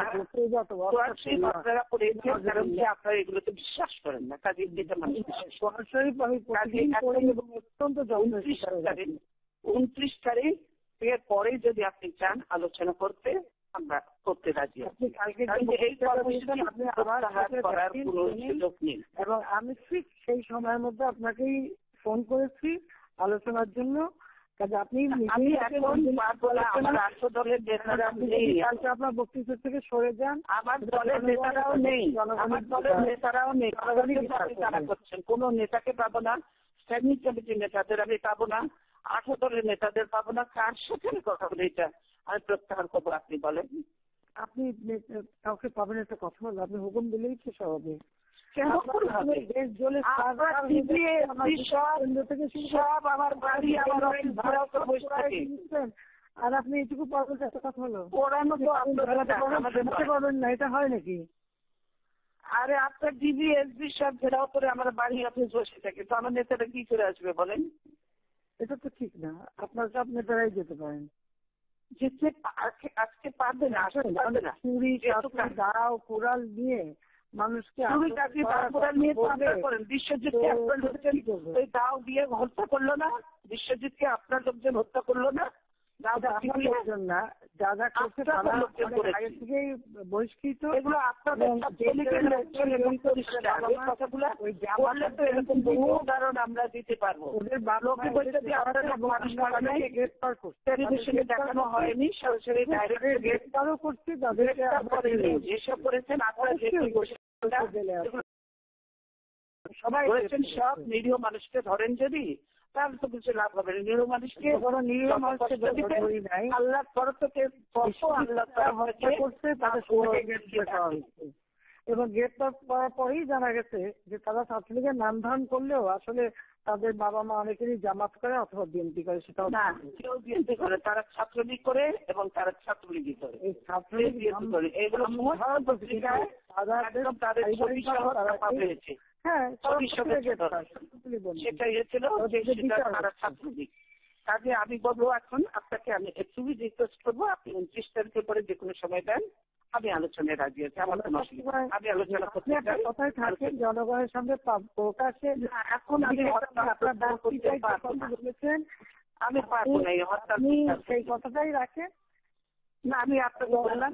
আপনারা করিয়েছেন, কারণ যে আপনারা এগুলোতে বিশ্বাস করেন না, কাজে যেটা মানুষ সরাসরি অত্যন্ত উনত্রিশ তারিখ এর পরে যদি আপনি চান আলোচনা করতে, আমরা করতে রাজি আছি। এই কর্মসূচি আপনি আবার করার কোনো সুযোগ নেই, এবং আমি ঠিক সেই সময়ের মধ্যে আপনাকেই ফোন করেছি আলোচনার জন্য। আপনি আমি এখন আমার রাষ্ট্র দলের নেতারা নেই, কালকে আপনার বক্তৃতা থেকে সরে যান, আমার দলের নেতারাও নেই, আমার দলের নেতারাও নেই, তারা করছেন। কোন নেতাকে পাবো না, স্ট্যান্ডিং কমিটির নেতাদের আমি পাবো না, আঠারো দলের নেতাদের পাবো না। কার সাথে কথা বলে এটা আমি প্রত্যাহার করবো? আপনি বলেন, আপনি কাউকে পাবেন একটা কথা বলবো, আপনি হুকুম দিলেই তো স্বাভাবিক। সব আমার বাড়ি আমার আর আপনি এটুকু পারবেন একটা কথা হলো পড়ানো তো পারবেন না, এটা হয় নাকি? আরে আপনার ডিবি এসবি সব ঘেরাও করে আমার বাড়ি অফিস বসে থাকে, তো আমার নেতারা কি করে আসবে বলেন? এটা তো ঠিক না, আপনার সব নেতারাই যেতে পারেন, যেতে আজকে পারবে না, আসলে পারবে না। চুরি দাও কোরাল নিয়ে মানুষকে করেন, বিশ্বজিৎকে ওই দাও দিয়ে হত্যা করলো না, বিশ্বজিৎকে আপনার লোকজন হত্যা করলো না, আমার প্রয়োজন না, যা যা করছে তারা আগে থেকেই বহিষ্কৃত। এগুলো আপনাদের কথাগুলো বললে তো এরকম বহু উদাহরণ আমরা দিতে পারবো। ওদের লোকে বলতে দিয়ে আপনাদের গ্রেফতার করছে, টেলিভিশনে দেখানো হয়নি, সরাসরি ডাইরেক্ট গ্রেফতারও করছে, তাদেরকে যেসব করেছেন আপনারা সবাই করেছেন। সব নিরীহ মানুষকে ধরেন যদি, তাহলে তো কিছু লাভ হবে না। নিরীহ মানুষকে নিরীহ মানুষকে আল্লাহ তরফ থেকে আল্লাহ করছে, তাদের এবং গ্রেপ্তার করার পরেই জানা গেছে যে তারা ছাত্রলীগের নাম ধারণ করলেও আসলে তাদের বাবা মা অনেকেরই জামাত করে অথবা বিএনপি করে। সেটাও না, কেউ বিএনপি করে, তারা ছাত্রলীগ করে এবং তারা ছাত্রলীগই করে, এই ছাত্রলীগ করে। এইগুলো পত্রিকায় তাদের ছবি সহ তারা পেয়েছে। হ্যাঁ, সেটাই হয়েছিল তারা ছাত্রলীগ। কাজে আমি বলবো এখন আপনাকে আমি খুবই রিকোয়েস্ট করবো, আপনি উনত্রিশ তারিখের পরে যে কোনো সময় দেন, আমি আলোচনায় রাজি আছি। আমার কোনো অসুবিধা, আমি আলোচনা করতে চাই। কথায় থাকেন জনগণের সামনে প্রকাশে। এখন আমি আপনার বলেছেন আমি পারবো না এই হরতাল, সেই কথাটাই রাখেন না। আমি আপনাকে বললাম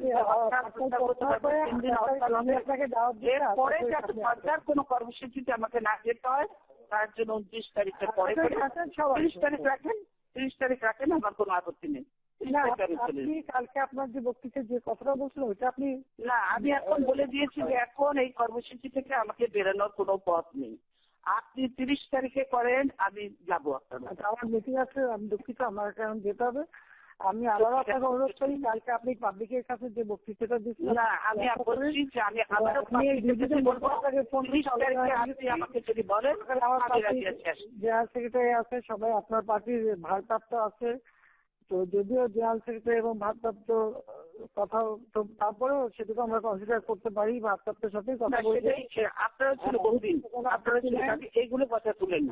সরকার কোন কর্মসূচিতে আমাকে না যেতে হয়, তার জন্য উনত্রিশ তারিখের পরে তিরিশ তারিখ রাখেন, তিরিশ তারিখ রাখেন, আমার কোনো আপত্তি নেই। কালকে আপনার যে বক্তৃতা যে কথাটা বলছিল ওইটা আপনি না, আমি এখন বলে দিয়েছি যে এখন এই কর্মসূচি থেকে আমাকে বেরোনোর কোনো পথ নেই। আপনি তিরিশ তারিখে করেন, আমি যাবো আপনার। আমার মিটিং আছে, আমি দুঃখিত, আমার কারণ যেতে হবে। আমি আবারও আপনাকে অনুরোধ করি, কালকে আপনি পাবলিকের কাছে যে বক্তৃতাটা দিচ্ছেন, না আমি বলছি যে আমি আবারও বলবো আপনি আমাকে যদি বলেন, আমার জেনারেল সেক্রেটারি আছে, সবাই আপনার পার্টির ভারপ্রাপ্ত আছে, তো যদিও জেনারেল সেক্রেটারি এবং ভারপ্রাপ্ত কথা, তো তারপরেও সেটুকু আমরা কনসিডার করতে পারি। ভারপ্রাপ্তের সাথে কথা বলতে আপনারা ছিল বহুদিন, আপনারা ছিল এইগুলো কথা তুলেন।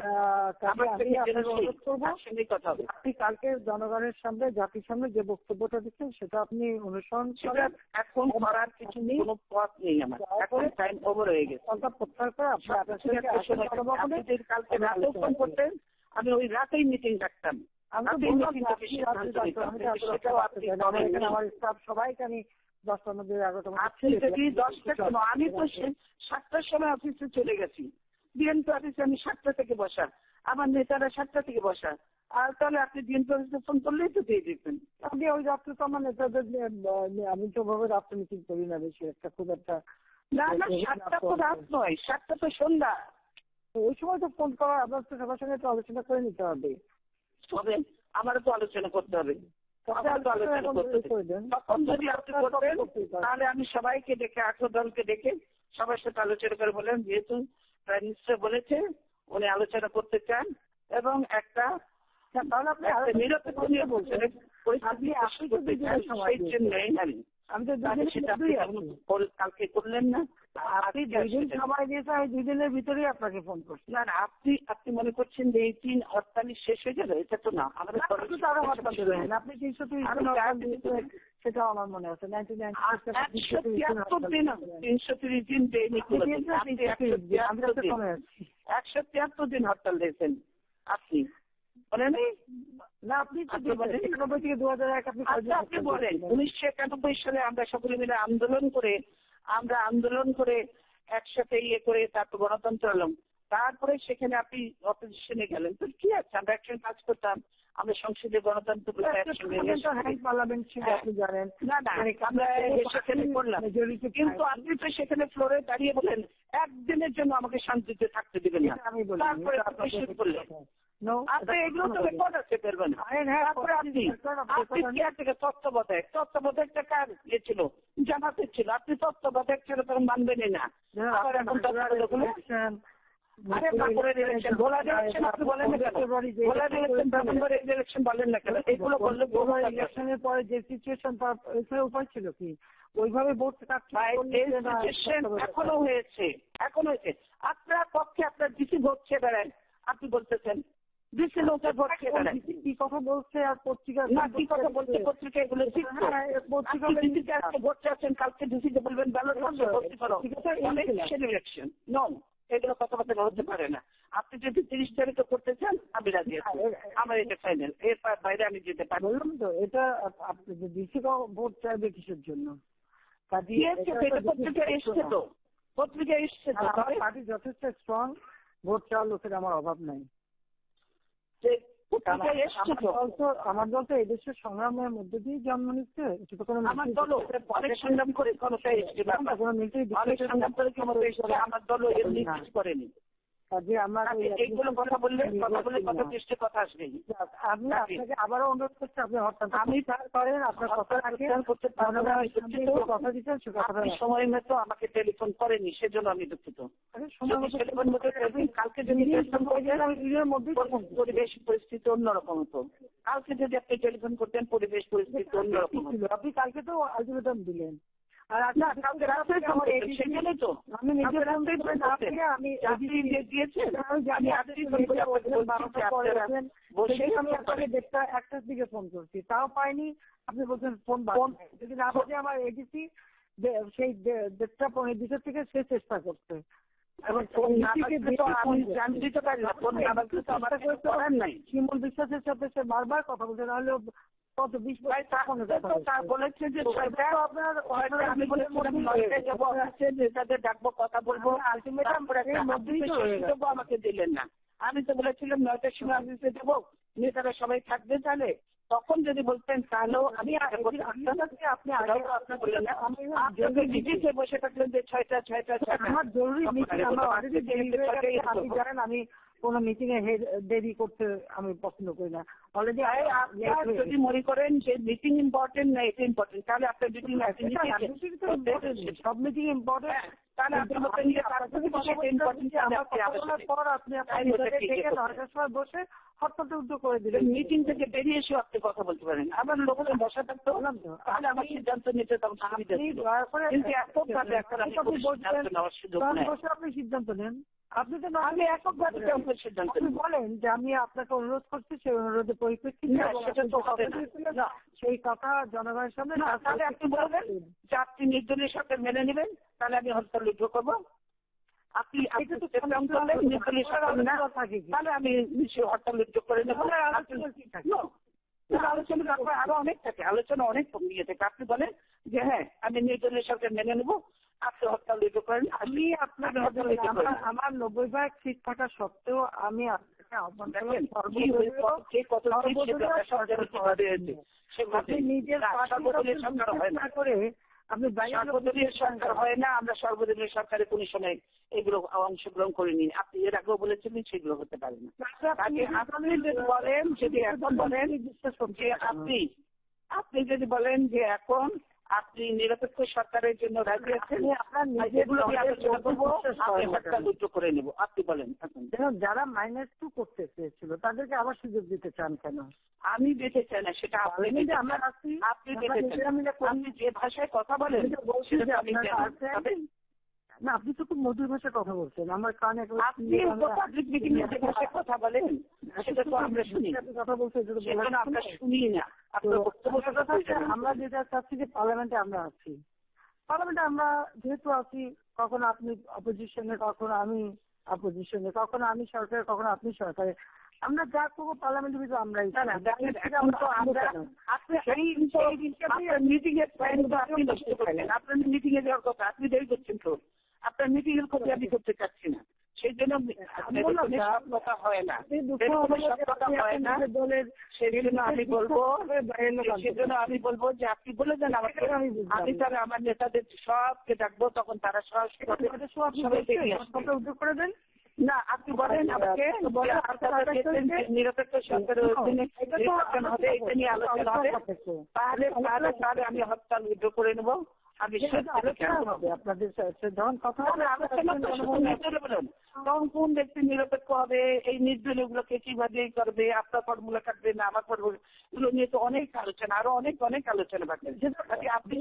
আপনি কালকে জনগণের সামনে, জাতির সামনে যে বক্তব্যটা দিচ্ছেন সেটা আপনি অনুসরণ করেন। এখন করার কিছু নেই, কোনো পথ নেই আমার, এখন টাইম ওভার হয়ে গেছে। প্রত্যাহার করে আপনি কালকে রাতেও ফোন করতেন, আমি ওই রাতেই মিটিং রাখতাম। সবাইকে আমি দশটার মধ্যে আপনি যদি দশটা কেন, আমি তো সাতটার সময় অফিসে চলে গেছি, বিএনপি অফিসে আমি সাতটা থেকে বসা, আমার নেতারা সাতটা থেকে বসা, আর তাহলে আপনি বিএনপি অফিসে ফোন করলেই তো দিয়ে দিতেন। আমি ওই রাত্রে তো আমার নেতাদের, আমি তো ভাবে রাত্রে মিটিং করি না বেশি একটা, খুব একটা। না না, সাতটা তো রাত নয়, সাতটা তো সন্ধ্যা। ওই সময় তো ফোন করা, আপনার তো সবার সঙ্গে তো আলোচনা করে নিতে হবে। তবে আমারও তো আলোচনা করতে হবে, তখন যদি আপনি করতেন তাহলে আমি সবাইকে ডেকে, আঠারো দলকে ডেকে সবার সাথে আলোচনা করে বলেন, যেহেতু প্রাইম মিনিস্টার বলেছে উনি আলোচনা করতে চান এবং একটা নিরপেক্ষ নিয়ে বলছেন সেই জন্যই আমি আমি তো কালকে করলেন না, আপনি দুই সময় দিয়েছে, আমি দুই দিনের ভিতরেই আপনাকে ফোন করছি। না না, আপনি আপনি মনে করছেন যে এই তিন হরতালি শেষ হয়ে যাবে, এটা তো না। আমাদের আরো হরতাল শুরু হয় না, আপনি তিনশো তিরিশ, সেটাও আমার মনে আছে। একশো তিয়াত্তর দিন তিনশো তিরিশ দিন একশো তিয়াত্তর দিন হরতাল দিয়েছেন আপনি, বলে নেই না? আপনি একানব্বই থেকে দু হাজার এক আপনি আপনি বলেন উনিশশো একানব্বই সালে আমরা সকলে মিলে আন্দোলন করে, আমরা আন্দোলন করে একসাথে ইয়ে করে তারপর গণতন্ত্র এলাম, তারপরে সেখানে আপনি অপোজিশনে গেলেন, তো কি আছে, আমরা একসঙ্গে কাজ করতাম, আমরা সংসদে গণতন্ত্র পার্লামেন্ট ছিল আপনি জানেন। না না, আমরা সেখানে করলাম, কিন্তু আপনি তো সেখানে ফ্লোরে দাঁড়িয়ে বলেন একদিনের জন্য আমাকে শান্তিতে থাকতে দিবেন না, আমি বলি তারপরে আপনি শুরু করলেন। আপনি এগুলো তো রেকর্ড আছে করবেন। তারপরে আপনি আপনি তত্ত্বাবধায়ক, তত্ত্বাবধায়কটা কার ইয়ে ছিল, জামাতের ছিল, আপনি তত্ত্বাবধায়ক ছিল তখন মানবেনই না। আবার এখন আরে তারপরে ইলেকশন, ভোলার ইলেকশন আপনি বলেন না কেন, ভোলার ইলেকশন ব্রাহ্মণবাড়ির ইলেকশন বলেন না কেন, এগুলো বললে ভোলার ইলেকশনের পরে যে সিচুয়েশন, তার উপায় ছিল কি ওইভাবে ভোট এখনো হয়েছে, এখন হয়েছে। আপনার পক্ষে আপনার ডিসি ভোট খেয়ে বেড়ান, আপনি বলতেছেন ডিসি লোকের ভোট খেয়ে বেড়ান, কি কথা বলছে আর পত্রিকা না কি কথা বলছে, পত্রিকা এগুলো ভোট চাচ্ছেন, কালকে ডিসিতে বলবেন ব্যালট ভর্তি করো, ইলেকশন নো, এগুলো কথাবার্তা হতে পারে না। আপনি যদি তিরিশ তারিখে করতে চান আমি রাজি আছি, আমার এটা ফাইনাল, এর বাইরে আমি যেতে পারি। বললাম তো এটা আপনি ডিসি ভোট চাইবে কিসের জন্য? পত্রিকা এসছে তো, পত্রিকা এসছে তো, পার্টি যথেষ্ট স্ট্রং, ভোট চাওয়ার লোকের আমার অভাব নাই। আমার দল তো এদেশের সংগ্রামের মধ্যে দিয়ে জন্ম নিচ্ছে, আমার দল অনেক সংগ্রাম করে ক্ষমতায় এসেছে, অনেক সংগ্রাম করে ক্ষমতায় এসেছে, আমার দল এমনি কিছু করেনি। এইগুলো কথা বললে কথা বলে কথা দৃষ্টি কথা আসবে। আমি আপনাকে আবারও অনুরোধ করছি, আপনি আমি তার করেন আপনার কথা করতে কথা দিচ্ছেন, সময় মতো আমাকে টেলিফোন করেনি, সেজন্য আমি দুঃখিত। কালকে যদি পরিবেশ পরিস্থিতি অন্যরকম হতো, কালকে যদি আপনি টেলিফোন করতেন পরিবেশ পরিস্থিতি অন্যরকম ছিল। আপনি কালকে তো আলটিমেটাম দিলেন, আর আমি নিজের আমি আপনাকে দেড়টা একটার দিকে ফোন করছি, তাও পাইনি। আপনি বলছেন ফোন যদি না বলছে আমার এডিসি সেই দেড়টা পনেরো দিকের থেকে সে চেষ্টা করছে। শিমুল বিশ্বাসের সাথে সে বারবার কথা বলছে, নাহলে কত বিশ বলেছে যে আমি নেতাদের ডাকবো, কথা বলবো, আমাকে দিলেন না। আমি তো বলেছিলাম নয়টার সময় অফিসে দেবো, নেতারা সবাই থাকবে, তাহলে তখন যদি বলতেন তাহলেও আমি আপনি আপনি বললেন না, আপনাকে বসে থাকলেন যে ছয়টা ছয়টা আমার জরুরি জানেন আমি কোন মিটিং এ দেরি করতে আমি পছন্দ করি না। অলরেডি যদি মনে করেন যে মিটিং ইম্পর্টেন্ট না এটা ইম্পর্টেন্ট, তাহলে আপনার মিটিং সব মিটিং ইম্পর্টেন্ট, তাহলে আপনি বলতেন যে পর আপনি নয়টার সময় বসে হরতালটা উদ্যোগ করে দিলেন, মিটিং থেকে বেরিয়ে এসেও আপনি কথা বলতে পারেন। আমার লোকের বসা থাকতে হলাম তো, তাহলে আমার সিদ্ধান্ত নিতে তখন সুবিধা ছিল। বসে আপনি সিদ্ধান্ত নেন, আপনি তো আমি এককভাবে সিদ্ধান্ত বলেন যে আমি আপনাকে অনুরোধ করছি, সেই অনুরোধের পরিপ্রেক্ষিতে সেই কথা জনগণের সামনে। তাহলে আপনি বলবেন যে আপনি নির্দলীয় সরকার মেনে নেবেন, তাহলে আমি হরতাল উদ্যোগ করবো। আপনি নির্দলীয় সরকার না তাহলে আমি নিশ্চয়ই হরতাল উদ্যোগ করে নেবো। আলোচনা আরো অনেক থাকে, আলোচনা অনেক নিয়ে থাকে। আপনি বলেন যে হ্যাঁ আমি নির্দলীয় সরকার মেনে নেবো, আপনি হরতাল উদ্যোগ করেন, আমি আপনাকে আমার নব্বই ভাগ সিট থাকা সত্ত্বেও আমি আপনাকে আহ্বান করবেন, আপনি নিজের সরকার হয় না করে আপনি সর্বদলীয় সরকার হয় না, আমরা সর্বদলীয় সরকারে কোন সময় এগুলো অংশগ্রহণ করিনি। আপনি এর আগেও বলেছিলেন সেগুলো হতে পারে না। আপনি যদি বলেন যদি এখন বলেন যে আপনি আপনি যদি বলেন যে এখন আপনি নিরপেক্ষ সরকারের জন্য রাজি আছেন, আপনার নিজেগুলো আলোচনা করবো, আমি হরতাল উদ্যোগ করে নেবো। আপনি বলেন যারা মাইনাস টু করতে চেয়েছিল তাদেরকে আবার সুযোগ দিতে চান কেন? আমি দিতে চাই না, সেটা আপনি আমরা আপনি আপনি যে ভাষায় কথা বলেন না, আপনি তো খুব মধুর ভাষায় কথা বলছেন, আমার কানে আপনি পাবলিক মিটিং এ যে ভাষায় কথা বলেন সেটা তো আমরা শুনি, কথা বলতে আমরা শুনি না। আপনার বক্তব্য আমরা যেটা চাচ্ছি যে পার্লামেন্টে আমরা আছি, পার্লামেন্টে আমরা যেহেতু আছি, কখনো আপনি অপোজিশনে, কখনো আমি অপোজিশনে, কখনো আমি সরকারে, কখনো আপনি সরকারে, আমরা যা করবো পার্লামেন্টের ভিতরে আমরাই। মিটিং এর আপনি নষ্ট করলেন, আপনার মিটিং এ যাওয়ার কথা, আপনি দেরি করছেন তো, আপনার মিটিং এর ক্ষতি আমি করতে চাচ্ছি না, সেই জন্য সব কথা হয় না, সব কথা হয় না। সেই জন্য আমি বলবো সেই জন্য আমি বলবো যে আপনি বলে দেন আমাকে, আমি তাহলে আমার নেতাদের সবকে ডাকবো, তখন তারা সরাসরি উদ্যোগ করে দেন। না আপনি বলেন আমাকে, নিরপেক্ষ সরকারের অধীনে নির্বাচন হবে, এটা নিয়ে আলোচনা হবে, তাহলে তাহলে আমি হরতাল উদ্যোগ করে নেবো। আমি আপনাদের যখন কথা বলেন তখন কোন ব্যক্তি নিরপেক্ষ হবে, এই নির্দলীয় গুলোকে কিভাবে করবে, আপনার ফর্মুলা কাটবে না আমার ফর্মুলা, এগুলো নিয়ে তো অনেক আলোচনা, আরো অনেক অনেক আলোচনা বাকি। আপনি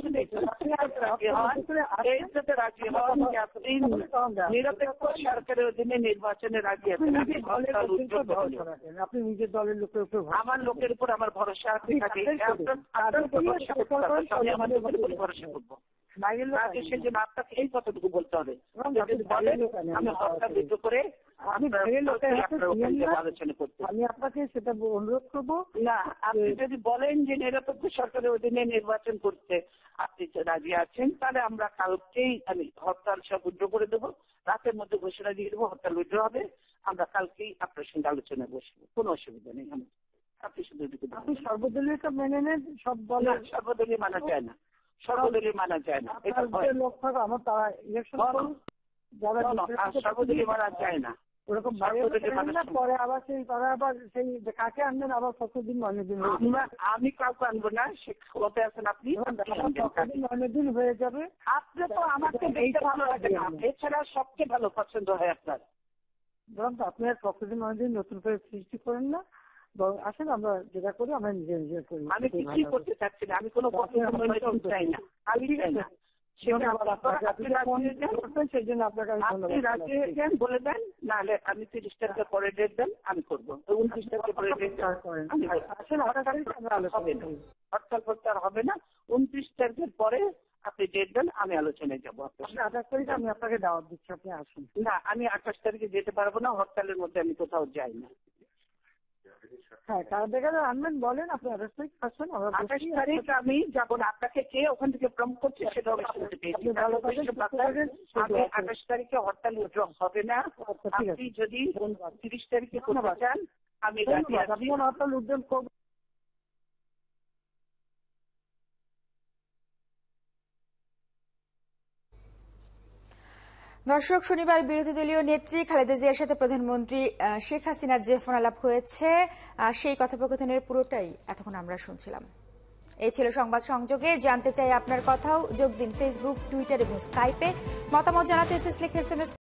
রাজি হন আপনি নিরপেক্ষ সরকারের অধীনে নির্বাচনে রাজি আছেন, আপনি নিজের দলের লোকের উপর, আমার লোকের উপর আমার ভরসা আছে, আমাদের ভরসা করবো। বাইরের লোক আগে আনেন সেই না। জন্য আপনাকে এই কথাটুকু বলতে হবে। এবং যদি আপনি বলেন বাইরের লোক আনেন আমি না, হরতাল বিদ্রোহ করে আমি বাইরের লোকের হাতে আপনার ওখান দিয়েন থেকে না। আলোচনা করতে। আমি আপনাকে সেটা অনুরোধ করবো না, আপনি যদি বলেন যে নিরপেক্ষ সরকারের অধীনে নির্বাচন করতে আপনি তো রাজি আছেন, তাহলে আমরা কালকেই আমি হরতাল সব উইথড্র করে দেবো, রাতের মধ্যে ঘোষণা দিয়ে দেবো হরতাল উইথড্র হবে, আমরা কালকেই আপনার সঙ্গে আলোচনায় বসবো, কোনো অসুবিধা নেই। আমি আপনি শুধু এটুকু আপনি বলবেন। সর্বদলীয়টা মেনে নেন, সব না, দলের সর্বদলীয় মানা যায় না, সর্বদলীয় মানা যায় না, এটা আপনার হয় যে লোক থাকো আমার তারা ইলেকশন না, করুন, যারা না, না, নির্বাচিত আর সর্বদলীয় মানা যায় না। ওরকম বাইরে সর্বদলীয় করেন না, মানা পরে আবার সেই তারা আবার সেই যে কাকে আনবেন আবার কতদিন অনেক দিন হয়ে আমরা যাবে। আমি কাউকে আনবো না, সে ক্ষমতায় আছেন আপনি, এবং আপনি আবার আনবেন কাকে। কতদিন অনেক দিন হয়ে যাবে। আপনি তো আমাকে দেখতে ভালো লাগে না, এছাড়া সবচেয়ে ভালো পছন্দ হয় আপনার। বরং তো আপনি আর কতদিন অনেক দিন নতুন করে সৃষ্টি করেন না, বরং আসেন আমরা যেটা করি আমরা নিজে নিজে করি। আমি কিছুই করতে চাচ্ছি না, আমি কোনো পছন্দ চাই না, আমি চাই না। সেটা আবার আপনার- আপনি রাজি হয়ে যান, করবেন সেই জন্য আপনাকে আমি আপনি ধন্যবাদ রাজি হয়ে যান বলে দেন, নাহলে আমি তিরিশ তারিখে পরে ডেট দেন, আমি করবো। উনত্রিশ তারিখে পরে ডেট দেন, করেন। আমি করবো। আসেন আঠাশ তারিখে আমরা আলোচনা হবে না, করি। হরতাল ফরতাল হবে না, উনত্রিশ তারিখের পরে আপনি ডেট দেন, আমি আলোচনায় যাবো আপনার আপনি আঠাশ তারিখে আমি আপনাকে দাওয়াত দিচ্ছি, আপনি আসুন। সাথে। না, আমি আঠাশ তারিখে যেতে পারবো না, হরতালের মধ্যে আমি কোথাও যাই না। হ্যাঁ, কার জায়গায় আনবেন বলেন, আপনি আঠাশ তারিখ আসুন, আমরা আঠাশ বসি। তারিখ আমি যাবো না, আপনাকে কে ওখান থেকে প্রম করছে সেটা আমি শুনতে পেয়েছি। আপনি ভালো থাকেন, সুস্থ থাকেন, আমি আঠাশ তারিখে হরতাল উইথড্র হবে না। আচ্ছা, ঠিক আছে। আপনি যদি তিরিশ তারিখে করতে চান আমি রাজি ধন্যবাদ, আছি। আপনি হরতাল উদ্যোগ করবেন। দর্শক, শনিবার বিরোধী দলীয় নেত্রী খালেদা জিয়ার সাথে প্রধানমন্ত্রী আহ, শেখ হাসিনার যে ফোনালাপ হয়েছে, আহ, সেই কথোপকথনের পুরোটাই এতক্ষণ আমরা শুনছিলাম। এই ছিল সংবাদ সংযোগে। জানতে চাই আপনার কথাও, যোগ দিন ফেসবুক, টুইটার এবং স্কাইপে। মতামত জানাতে এসএস লিখে এসএমএস